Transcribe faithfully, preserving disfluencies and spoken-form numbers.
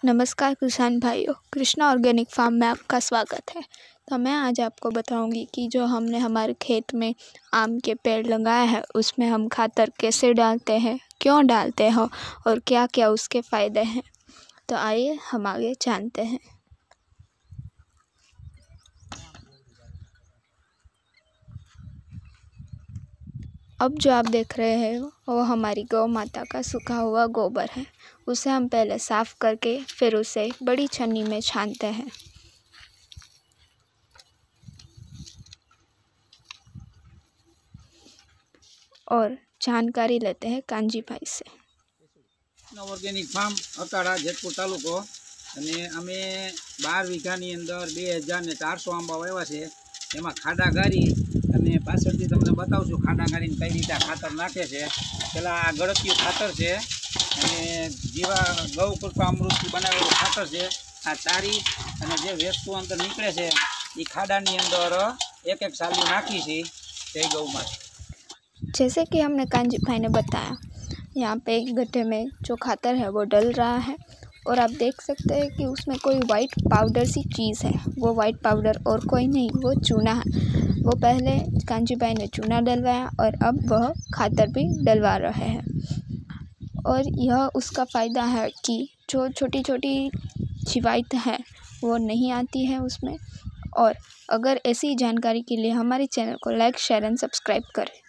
नमस्कार किसान भाइयों, कृष्णा ऑर्गेनिक फार्म में आपका स्वागत है। तो मैं आज आपको बताऊंगी कि जो हमने हमारे खेत में आम के पेड़ लगाए हैं उसमें हम खातर कैसे डालते हैं, क्यों डालते हैं और क्या क्या उसके फ़ायदे हैं। तो आइए हम आगे जानते हैं। अब जो आप देख रहे हैं वो हमारी गौ माता का सूखा हुआ गोबर है। उसे हम पहले साफ़ करके फिर उसे बड़ी छन्नी में छानते हैं और जानकारी लेते हैं कांजी भाई से। ऑर्गेनिक फार्म अकाड़ा जेतपुर तालुको अने अमे बार वीघानी अंदर बे हज़ार ने चार सौ आंबा वाव्या छे। एमां खाडा गारी अने पाछळथी तमने बतावुं खाडा गारीने कई रीते खातर नाखे छे। पेला आ गळतियुं खातर छे अने जीवा गौ कृपा अमृतथी बनावेलुं खातर छे। आ चारी अने जे वस्तु अंदर निकळे छे ई खाडानी अंदर एक एक साली नाखी छे। जय गौ माता। जैसे कि हमने कांजी भाई ने बताया, यहाँ पे एक गड्ढे में जो खातर है वो डल रहा है और आप देख सकते हैं कि उसमें कोई वाइट पाउडर सी चीज़ है। वो वाइट पाउडर और कोई नहीं, वो चूना है। वो पहले कांजी भाई ने चूना डलवाया और अब वह खातर भी डलवा रहे हैं। और यह उसका फ़ायदा है कि जो छोटी छोटी जीवाणु हैं वो नहीं आती है उसमें। और अगर ऐसी जानकारी के लिए हमारे चैनल को लाइक, शेयर एंड सब्सक्राइब करें।